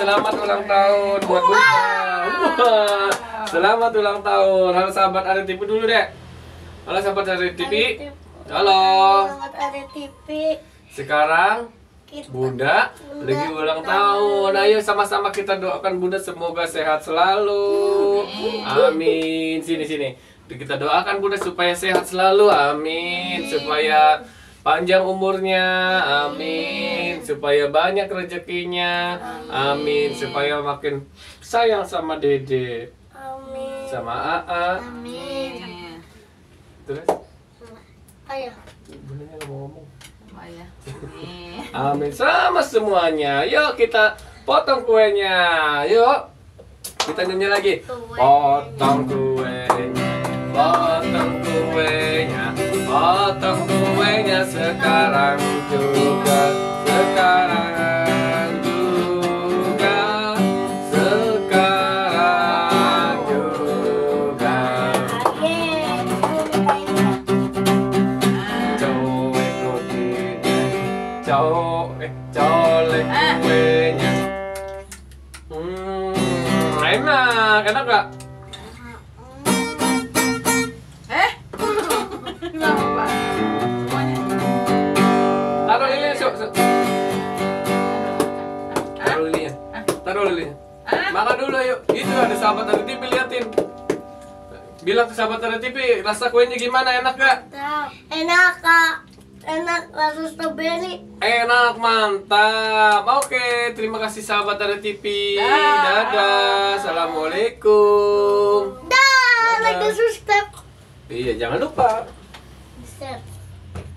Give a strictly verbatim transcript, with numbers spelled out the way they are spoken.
selamat ulang tahun buat Bunda. Wah, selamat ulang tahun. Halo sahabat Arya T V dulu deh. Halo sahabat Arya T V. Halo. Sahabat Arya T V. Sekarang Bunda lagi ulang tahun. Ayo sama-sama kita doakan Bunda semoga sehat selalu. Amin. Sini sini. Kita doakan Bunda supaya sehat selalu. Amin. Supaya panjang umurnya, amin. Supaya banyak rezekinya, amin. Supaya makin sayang sama Dede, Amin. sama Aa. Amin. Terus? Ayo. Bundanya nggak mau ngomong. Ayah. Amin sama semuanya. Yuk kita potong kuenya. Yuk kita nyanyi lagi. Potong kuenya, potong kuenya, potong kuenya sekarang juga, sekarang juga, sekarang juga. Colek rotinya, colek, colek kuenya. Hmm, enak, enak gak? Eh? Kenapa? Taruh lilinnya, Syuk, Syuk. Taruh lilinnya. Taruh lilinnya. Makan dulu yuk. Itu ada sahabat Arya T V, liatin. Bilang ke sahabat Arya T V, rasa kuenya gimana? Enak gak? Enak kak. Enak rasa stroberi. Enak, mantap. Oke, terima kasih sahabat Arya T V. Dadah. Assalamualaikum. Dah, like dan subscribe. Iya, jangan lupa.